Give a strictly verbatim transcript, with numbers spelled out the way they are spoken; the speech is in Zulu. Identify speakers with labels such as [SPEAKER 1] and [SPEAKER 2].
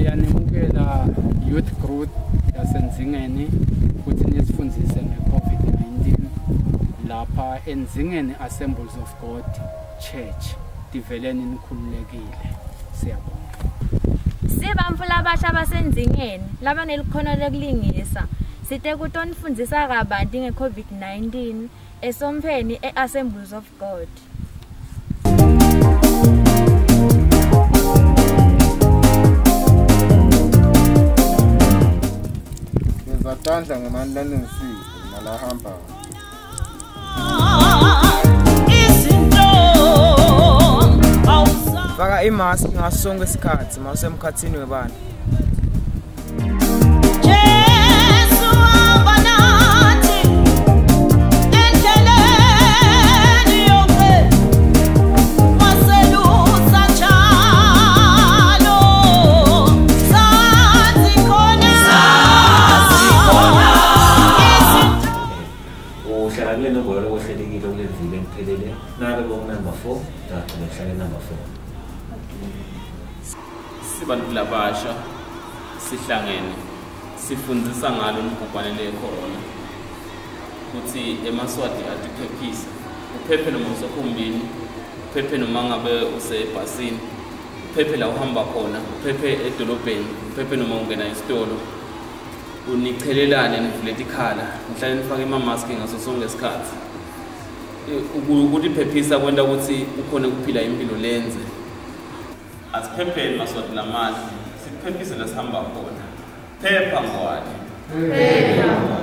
[SPEAKER 1] Siyanimukela youth growth yaseNzingeni ukuthi nisifundise nge-COVID nineteen lapha eNzingeni Assemblies of God Church. Diveleni nikhululekile. Siyabonga.
[SPEAKER 2] Sibamfula abasha baseNzingeni laba nelikhono lokulingisa. Site kutonifundisa kabanti nge-COVID nineteen esompheni e-Assemblies of God.
[SPEAKER 3] Ngizathandla ngemani learning malahamba.
[SPEAKER 4] Faka imask ngaso sonke isikhathi mawusemkhathini webani.
[SPEAKER 5] Number four, that number four.
[SPEAKER 6] Sibantu labasha sihlangene sifundisa ngalo umgubhane le-corona ukuthi emaswati atiphephisa uphephe noma usekumbini uphephe noma ngabe usebhasini uphephe la uhamba khona uphephe edolobheni uphephe noma ungena esitolo unichelelane nivule ikhala nihlale nifake ama-maski ngaso sonke isikhathi ukuthi phephisa kwenta ukuthi ukhona ukuphila impilo lenze asiphepheni maswati lamandla siphephise la sihamba khona phepha ngwani phepha